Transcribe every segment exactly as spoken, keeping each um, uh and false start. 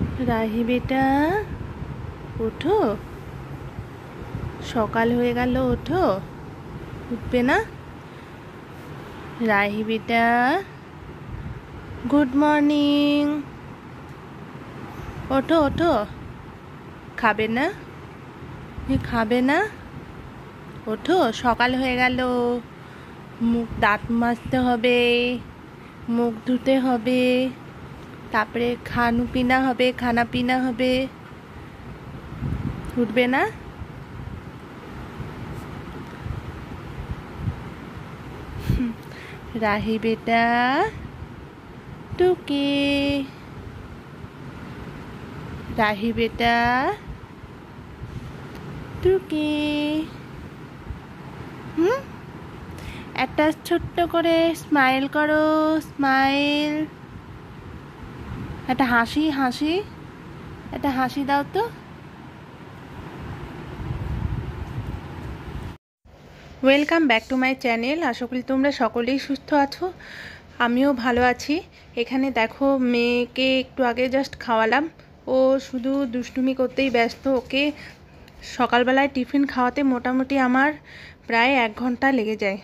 রাহি বেটা ওঠো, সকাল হয়ে গেল, ওঠো। উঠবে না? রাহি বেটা গুড মর্নিং, ওঠো ওঠো। খাবে না? খাবে না? ওঠো, সকাল হয়ে গেল, মুখ দাঁত মাজতে হবে, মুখ ধুতে হবে, তারপরে খানু পিনা হবে, খানা পিনা হবে। উঠবে না? রাহি বেটা টুকি, রাহি বেটা টুকি। হুম, একটা ছোট্ট করে স্মাইল করো, স্মাইল। একটা হাসি, হাসি, একটা হাসি দাও তো। Welcome back to my channel. আশা করি তোমরা সকলেই সুস্থ আছো, আমিও ভালো আছি। এখানে দেখো, মেয়েকে একটু আগে জাস্ট খাওয়ালাম, ও শুধু দুষ্টুমি করতেই ব্যস্ত। ওকে সকালবেলায় টিফিন খাওয়াতে মোটামুটি আমার প্রায় এক ঘন্টা লেগে যায়।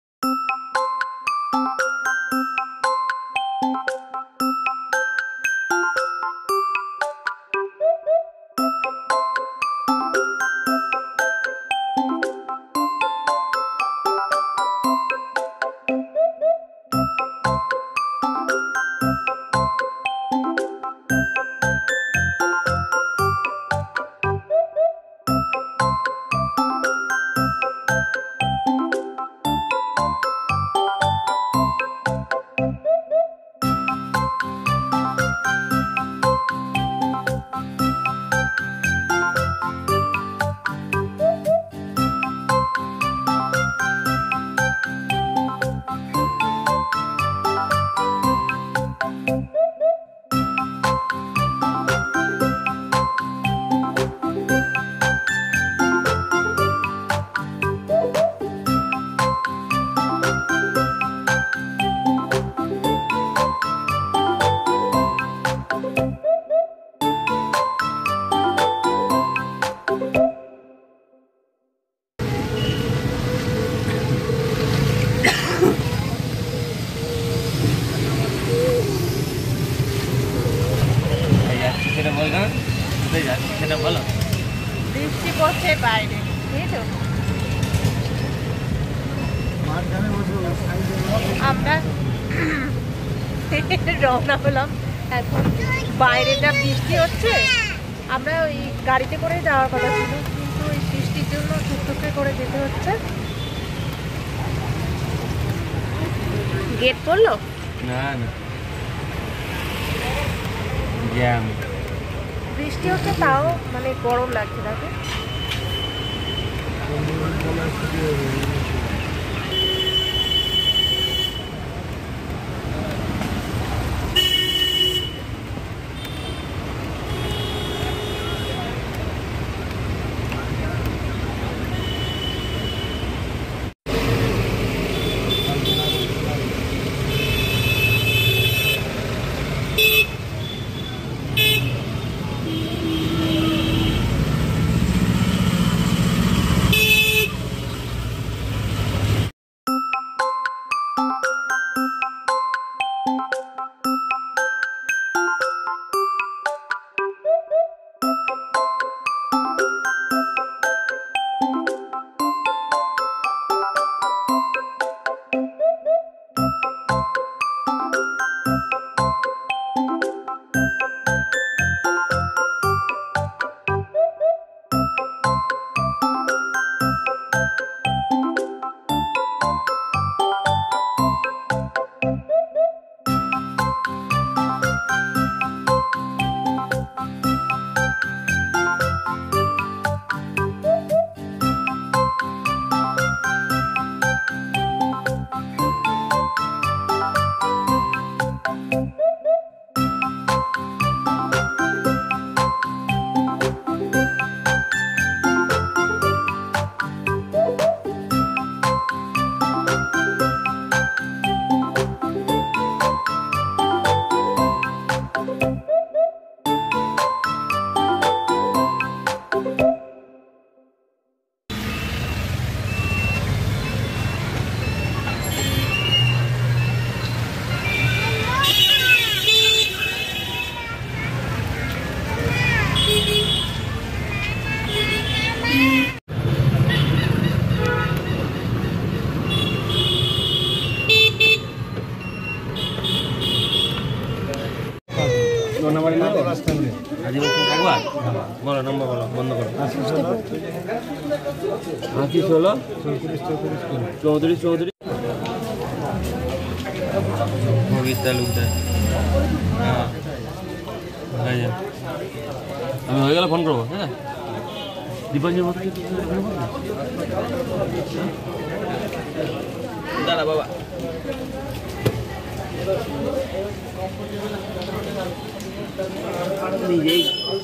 বৃষ্টি পড়ছে বাইরে, আমরা রওনা হলাম। এখন বাইরেটা বৃষ্টি হচ্ছে, আমরা ওই গাড়িতে করে যাওয়ার কথা ছিল, কিন্তু ওই বৃষ্টির জন্য টুকটুকে করে যেতে হচ্ছে। গেট পড়লো না না, বৃষ্টি হচ্ছে, তাও মানে গরম লাগছে। দেখো বলো নম্বর বলো বন্ধ করো আশি ষোলো চৌত্রিশ চৌত্রিশ তালুকদার হ্যাঁ আমি হয়ে গেলে ফোন করবো হ্যাঁ দীপাঞ্জলির মতো দাঁড়া বাবা নিজেই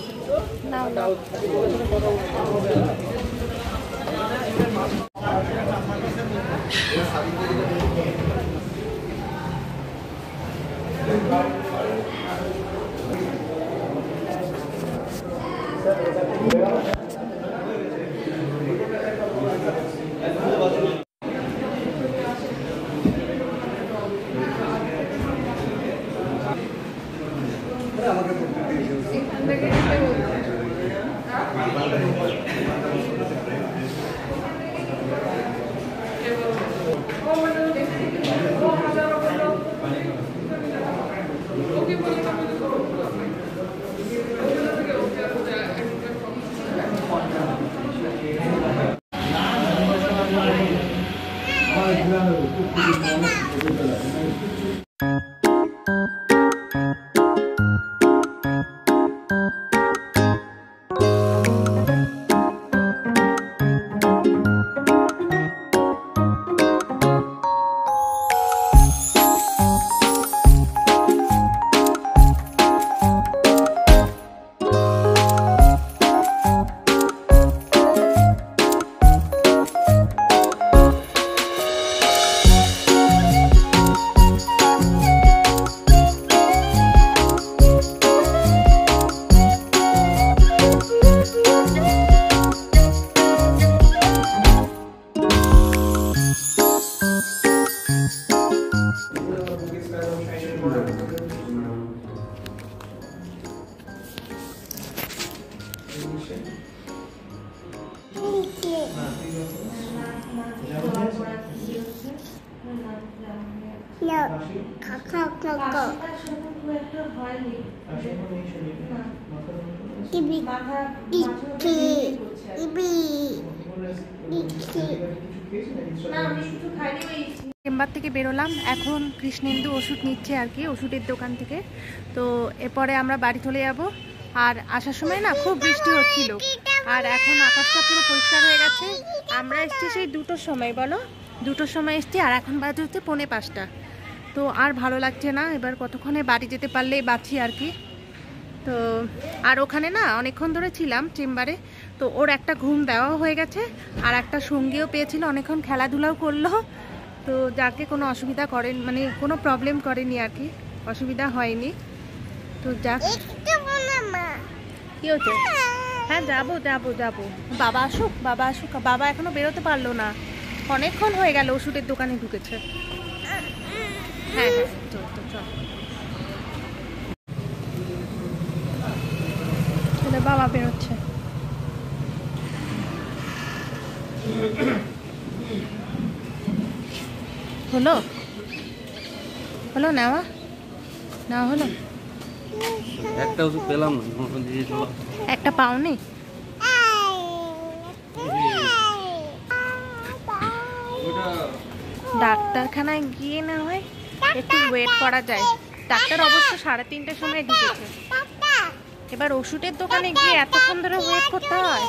চেম্বার থেকে বেরোলাম, এখন কৃষ্ণেন্দু ওষুধ নিচ্ছে আর কি ওষুধের দোকান থেকে। তো এরপরে আমরা বাড়ি চলে যাব। আর আসার সময় না খুব বৃষ্টি হচ্ছিল, আর এখন আকাশটা পুরো পরিষ্কার হয়ে গেছে। আমরা এসছি সেই দুটোর সময়, বলো দুটোর সময় এসছি, আর এখন বাজে হচ্ছে পৌনে পাঁচটা। তো আর ভালো লাগছে না, এবার কতক্ষণে বাড়ি যেতে পারলেই বাঁচি আর কি। তো আর ওখানে না অনেকক্ষণ ধরে ছিলাম চেম্বারে, তো ওর একটা ঘুম দেওয়া হয়ে গেছে, আর একটা সঙ্গীও পেয়েছিল, অনেকক্ষণ খেলাধুলাও করলো। তো যাকে কোনো অসুবিধা করেন, মানে কোনো প্রবলেম করেনি আর কি, অসুবিধা হয়নি। তো যাক, কি হচ্ছে? হ্যাঁ যাবো যাবো যাবো, বাবা আসুক বাবা আসুক। বাবা এখনো বেরোতে পারলো না, অনেকক্ষণ হয়ে গেল ওষুধের দোকানে ঢুকেছে। হ্যাঁ হ্যাঁ চল তো চল। বাবা বেরোচ্ছে। হলো হলো নেওয়া নেওয়া হলো? একটা ওষুধ পেলাম না, একটা পাওনি? ডাক্তারখানায় গিয়ে না হয় একটু ওয়েট করা যায়। ডাক্তার অবশ্য সাড়ে তিনটের সময় ঢুকেছে। এবার ওষুধের দোকানে গিয়ে এতক্ষণ ধরে ওয়েট করতে হয়।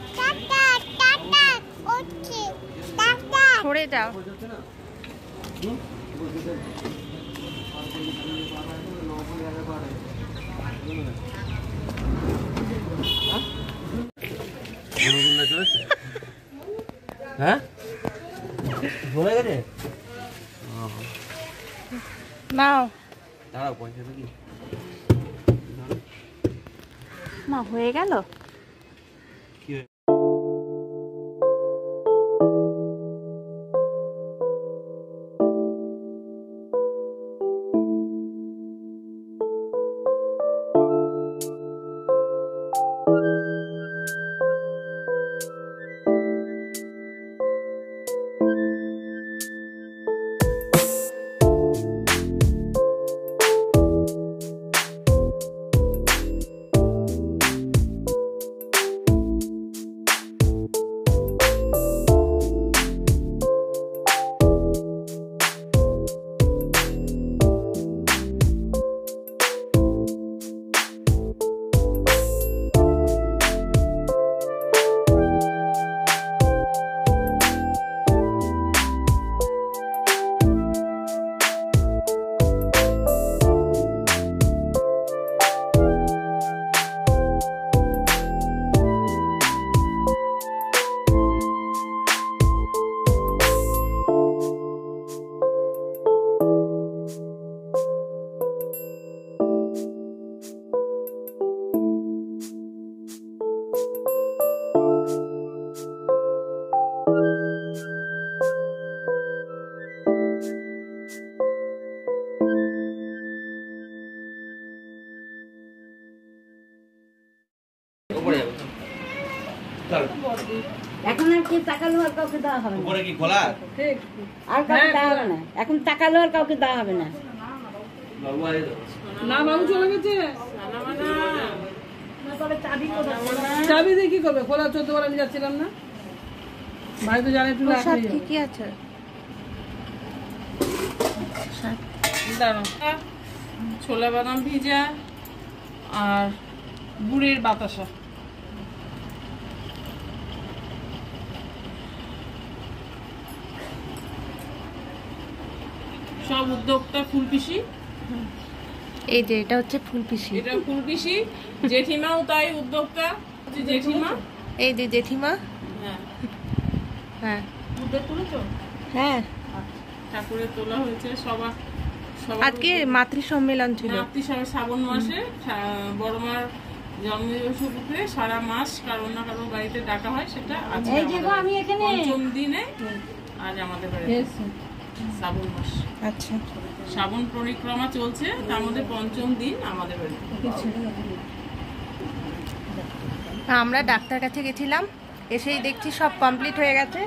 সরে যাও। হ্যাঁ চলে গেছে নাও দাঁড়াও, পয়সা কি মা হয়ে গেল? উপরে যাবে চল এখন আর কি টাকা লোয়ার কাউকে দেওয়া হবে না। উপরে কি খোলা ঠিক আর কাউকে দেওয়া হবে না, এখন টাকা লোয়ার কাউকে দেওয়া হবে না। বাবু আরে দাও না বাবু চলে গেছে। চাবি দিয়ে কি করবে? খোলা চোদ্দ বার আমি যাচ্ছিলাম না, ভাই তো জানে একটু প্রসাদ কি কি আছে? দাঁড়াও, ছোলা বাদাম ভিজা আর গুড়ের বাতাসা। সব উদ্যোক্তা ফুলপিসি। এই যে এটা হচ্ছে ফুলপিসি, এটা ফুলপিসি। জেঠিমাও তাই উদ্যোক্তা, হচ্ছে জেঠিমা। এই যে জেঠিমা। হ্যাঁ হ্যাঁ উদ্যোগ তুলেছো? হ্যাঁ ঠাকুরের তোলা হয়েছে সবার। সবার আজকে মাতৃসম্মেলন ছিল। মাতৃ শ্রাবণ মাসে বড় মার জন্মদিবস উপলক্ষে সারা মাস কারো না কারো বাড়িতে ডাকা হয়, সেটা আজকে আমি এখানে পঞ্চম দিনে আজ আমাদের বাড়িতে শ্রাবণ মাস। আচ্ছা শ্রাবণ পরিক্রমা চলছে, তার মধ্যে পঞ্চম দিন আমাদের বাড়িতে। আমরা ডাক্তার কাছে গেছিলাম, এসেই দেখছি সব কমপ্লিট হয়ে গেছে।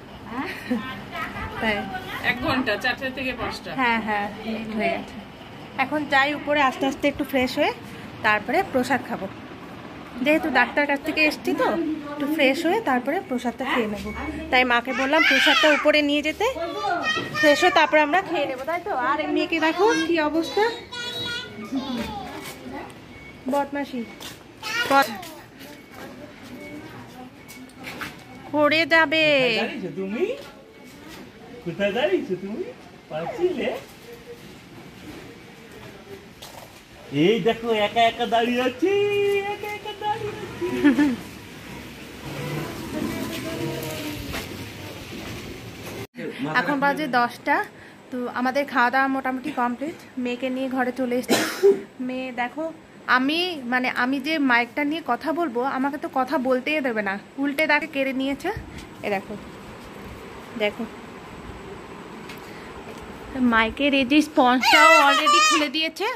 তাই এক ঘন্টা, চারটে থেকে পাঁচটা। হ্যাঁ হ্যাঁ লেট হয়ে গেছে। এখন যাই উপরে আস্তে আস্তে একটু ফ্রেশ হয়ে তারপরে প্রসাদ খাবো। যেহেতু ডাক্তার কাছ থেকে এসছি তো একটু ফ্রেশ হয়ে তারপরে প্রসাদটা খেয়ে নেবো। তাই মাকে বললাম প্রসাদটা উপরে নিয়ে যেতে, ফ্রেশ হয়ে তারপরে আমরা খেয়ে নেবো, তাই তো। আর মেয়েকে দেখো কি অবস্থা, বদমাসি পড়ে যাবে। তুমি কোথায় দাঁড়িয়েছো? তুমি পাচ্ছিলে এই দেখো একা একা দাঁড়িয়ে আছি, একা একা দাঁড়িয়ে আছি। এখন বাজে দশটা, তো আমাদের খাওয়া দাওয়া মোটামুটি কমপ্লিট। মেয়েকে নিয়ে ঘরে চলে এসেছি। মেয়ে দেখো, আমি মানে আমি যে মাইকটা নিয়ে কথা বলবো আমাকে তো কথা বলতেই দেবে না, উল্টে তাকে কেড়ে নিয়েছে। এ দেখো দেখো মাইকের এই যে স্পঞ্জটাও অলরেডি খুলে দিয়েছে।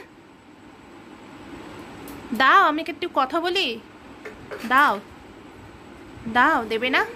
দাও আমি একটু কথা বলি, দাও দাও, দেবে না।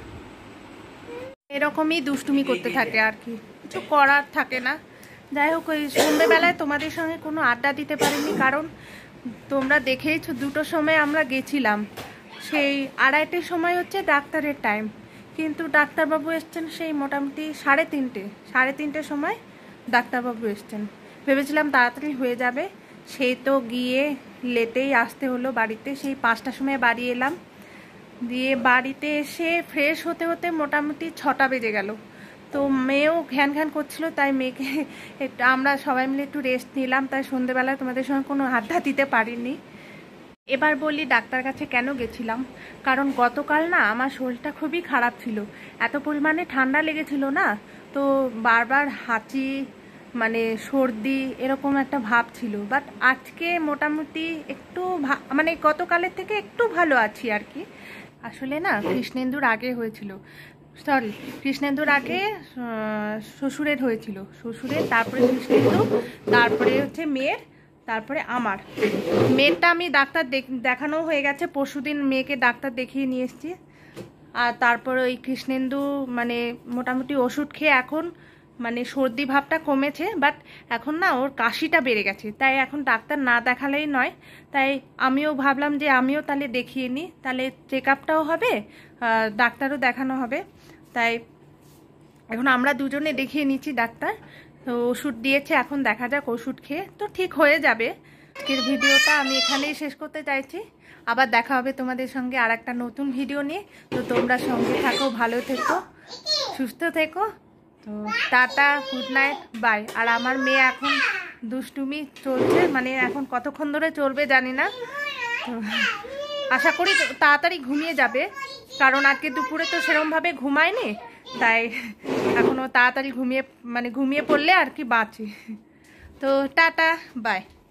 এরকমই দুষ্টুমি করতে থাকে আর কি, কিছু করার থাকে না। যাই হোক, ওই সন্ধ্যেবেলায় তোমাদের সঙ্গে কোনো আড্ডা দিতে পারিনি, কারণ তোমরা দেখেইছো দুটোর সময় আমরা গেছিলাম। সেই আড়াইটের সময় হচ্ছে ডাক্তারের টাইম, কিন্তু ডাক্তারবাবু এসছেন সেই মোটামুটি সাড়ে তিনটে সাড়ে তিনটের সময় ডাক্তারবাবু এসছেন। ভেবেছিলাম তাড়াতাড়ি হয়ে যাবে, সেই তো গিয়ে লেটেই আসতে হলো বাড়িতে। সেই পাঁচটার সময় বাড়ি এলাম, দিয়ে বাড়িতে এসে ফ্রেশ হতে হতে মোটামুটি ছটা বেজে গেল। তো মেয়েও ঘ্যান ঘ্যান করছিল, তাই মেয়েকে একটু আমরা সবাই মিলে একটু রেস্ট নিলাম। তাই সন্ধ্যেবেলায় তোমাদের সঙ্গে কোনো আড্ডা দিতে পারিনি। এবার বলি ডাক্তার কাছে কেন গেছিলাম, কারণ গতকাল না আমার শরীরটা খুবই খারাপ ছিল, এত পরিমাণে ঠান্ডা লেগেছিল না, তো বারবার হাঁচি মানে সর্দি এরকম একটা ভাব ছিল। বাট আজকে মোটামুটি একটু মানে গতকালের থেকে একটু ভালো আছি আর কি। আসলে না কৃষ্ণেন্দুর আগে হয়েছিল, সরি কৃষ্ণেন্দুর আগে শ্বশুরের হয়েছিল, শ্বশুরের তারপরে কৃষ্ণেন্দু, তারপরে হচ্ছে মেয়ের, তারপরে আমার। মেয়েরটা আমি ডাক্তার দেখানো হয়ে গেছে, পরশুদিন মেয়েকে ডাক্তার দেখিয়ে নিয়ে এসেছি। আর তারপরে ওই কৃষ্ণেন্দু মানে মোটামুটি ওষুধ খেয়ে এখন মানে সর্দি ভাবটা কমেছে, বাট এখন না ওর কাশিটা বেড়ে গেছে, তাই এখন ডাক্তার না দেখালেই নয়। তাই আমিও ভাবলাম যে আমিও তাহলে দেখিয়ে নিই, তাহলে চেক আপটাও হবে, ডাক্তারও দেখানো হবে। তাই এখন আমরা দুজনে দেখিয়ে নিচ্ছি ডাক্তার। তো ওষুধ দিয়েছে, এখন দেখা যাক ওষুধ খেয়ে তো ঠিক হয়ে যাবে। আজকের ভিডিওটা আমি এখানেই শেষ করতে চাইছি, আবার দেখা হবে তোমাদের সঙ্গে আর একটা নতুন ভিডিও নিয়ে। তো তোমরা সঙ্গে থাকো, ভালো থেকো, সুস্থ থেকো। তো টাটা, গুড নাইট, বাই। আর আমার মেয়ে এখন দুষ্টুমি চলছে, মানে এখন কতক্ষণ ধরে চলবে জানি না, তো আশা করি তাড়াতাড়ি ঘুমিয়ে যাবে, কারণ আজকে দুপুরে তো সেরকমভাবে ঘুমায়নি, তাই এখনও তাড়াতাড়ি ঘুমিয়ে মানে ঘুমিয়ে পড়লে আর কি বাঁচি। তো টাটা, বাই।